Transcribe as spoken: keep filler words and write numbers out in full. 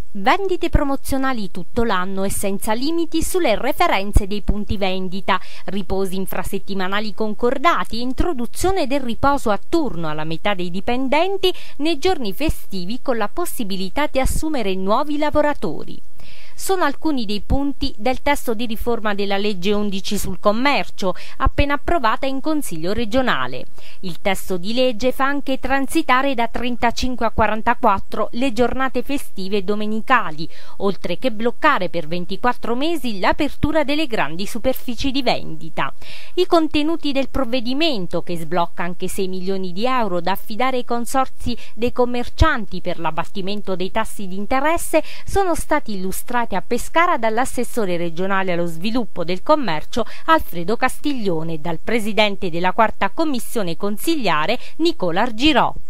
Vendite promozionali tutto l'anno e senza limiti sulle referenze dei punti vendita, riposi infrasettimanali concordati e introduzione del riposo a turno alla metà dei dipendenti nei giorni festivi con la possibilità di assumere nuovi lavoratori. Sono alcuni dei punti del testo di riforma della legge undici sul commercio, appena approvata in Consiglio regionale. Il testo di legge fa anche transitare da trentacinque a quarantaquattro le giornate festive domenicali, oltre che bloccare per ventiquattro mesi l'apertura delle grandi superfici di vendita. I contenuti del provvedimento, che sblocca anche sei milioni di euro da affidare ai consorzi dei commercianti per l'abbattimento dei tassi di interesse, sono stati illustrati a Pescara dall'assessore regionale allo sviluppo del commercio Alfredo Castiglione e dal presidente della quarta commissione consigliare Nicola Argirò.